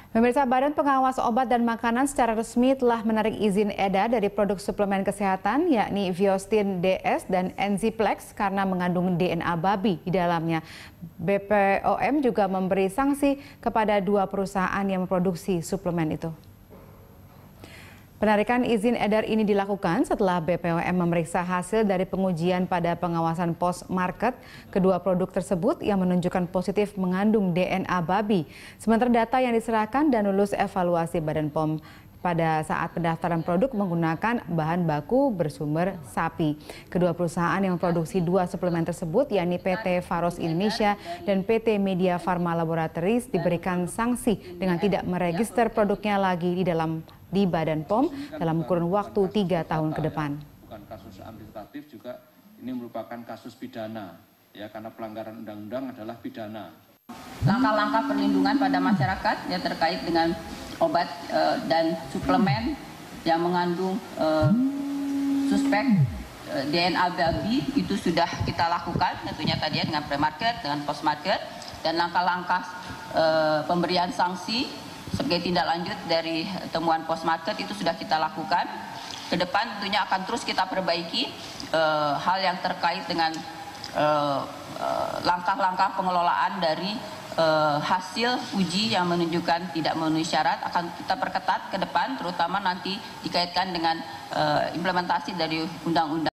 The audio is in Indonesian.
Pemirsa, Badan Pengawas Obat dan Makanan secara resmi telah menarik izin edar dari produk suplemen kesehatan yakni Viostin DS dan Enziplex karena mengandung DNA babi di dalamnya. BPOM juga memberi sanksi kepada 2 perusahaan yang memproduksi suplemen itu. Penarikan izin edar ini dilakukan setelah BPOM memeriksa hasil dari pengujian pada pengawasan post-market kedua produk tersebut yang menunjukkan positif mengandung DNA babi. Sementara data yang diserahkan dan lulus evaluasi Badan POM pada saat pendaftaran produk menggunakan bahan baku bersumber sapi. Kedua perusahaan yang memproduksi 2 suplemen tersebut yakni PT Pharos Indonesia dan PT Media Pharma Laboratories diberikan sanksi dengan tidak meregister produknya lagi di Badan POM dalam kurun waktu 3 tahun ke depan. Bukan kasus administratif, juga ini merupakan kasus pidana, ya, karena pelanggaran undang-undang adalah pidana. Langkah-langkah perlindungan pada masyarakat ya terkait dengan obat dan suplemen yang mengandung suspek DNA babi itu sudah kita lakukan tentunya tadi ya dengan pre-market, dengan post-market, dan langkah-langkah pemberian sanksi sebagai tindak lanjut dari temuan post-market itu sudah kita lakukan. Ke depan tentunya akan terus kita perbaiki hal yang terkait dengan langkah-langkah pengelolaan dari hasil uji yang menunjukkan tidak memenuhi syarat akan kita perketat ke depan, terutama nanti dikaitkan dengan implementasi dari undang-undang.